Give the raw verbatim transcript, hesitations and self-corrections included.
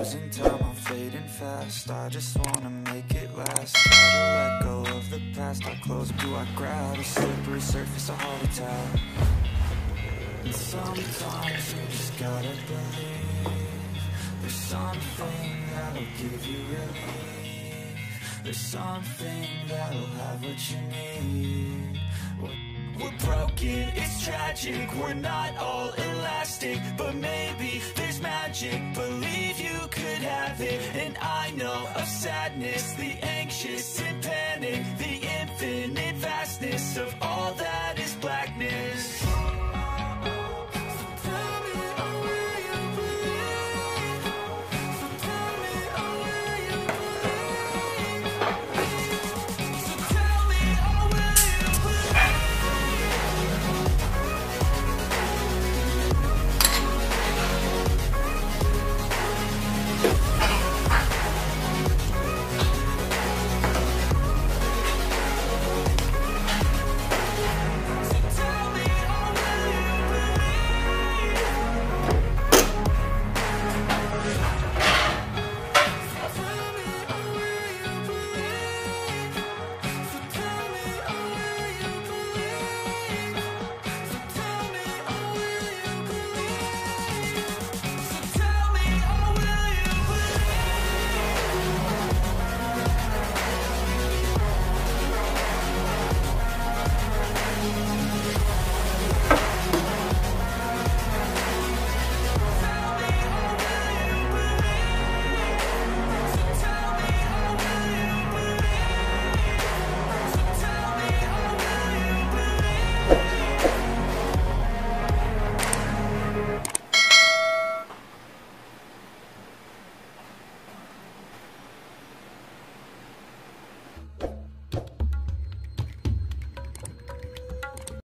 losing time, I'm fading fast. I just wanna make it last. Try to let go of the past. I close, do I grab a slippery surface, a heart attack? And sometimes you just gotta believe there's something that'll give you relief. There's something that'll have what you need. We're broken, it's tragic, we're not all elastic, but maybe there's magic. Believe you could have it, and I know of sadness, the anxious and